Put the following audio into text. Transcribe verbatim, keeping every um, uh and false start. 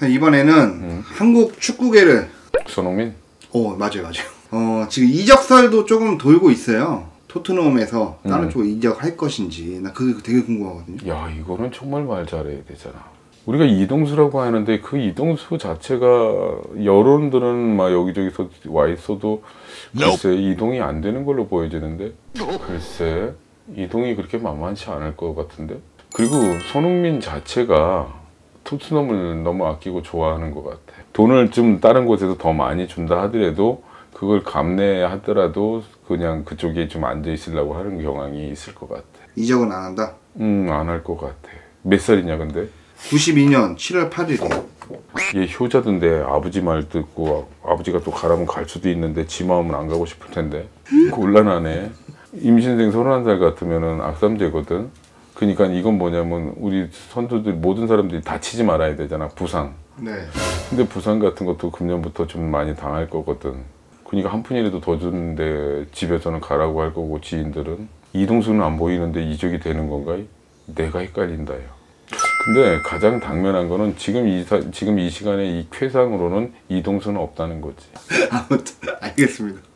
이번에는 음. 한국 축구계를 손흥민? 어 맞아요 맞아요. 어 지금 이적설도 조금 돌고 있어요. 토트넘에서 다른 음. 쪽으로 이적할 것인지 나 그게 되게 궁금하거든요. 야 이거는 정말 말 잘해야 되잖아. 우리가 이동수라고 하는데 그 이동수 자체가 여론들은 막 여기저기서 와 있어도 글쎄 이동이 안 되는 걸로 보여지는데 글쎄 이동이 그렇게 만만치 않을 것 같은데. 그리고 손흥민 자체가 토트넘을 너무 아끼고 좋아하는 것 같아. 돈을 좀 다른 곳에서 더 많이 준다 하더라도 그걸 감내하더라도 그냥 그쪽에 좀 앉아 있으려고 하는 경향이 있을 것 같아. 이적은 안 한다? 음, 안 할 것 같아. 몇 살이냐 근데? 구십이 년 칠월 팔일이에요. 얘 효자던데 아버지 말 듣고 아버지가 또 가라면 갈 수도 있는데 지 마음은 안 가고 싶을 텐데. 곤란하네. 임신생 서른한 살 같으면은 악삼제거든. 그러니까 이건 뭐냐면 우리 선수들 모든 사람들이 다치지 말아야 되잖아. 부상. 네. 근데 부상 같은 것도 금년부터 좀 많이 당할 거거든. 그러니까 한 푼이라도 더 주는데 집에서는 가라고 할 거고 지인들은. 이동수는 안 보이는데 이적이 되는 건가? 내가 헷갈린다. 야. 근데 가장 당면한 거는 지금 이, 지금 이 시간에 이 쾌상으로는 이동수는 없다는 거지. 아무튼 알겠습니다.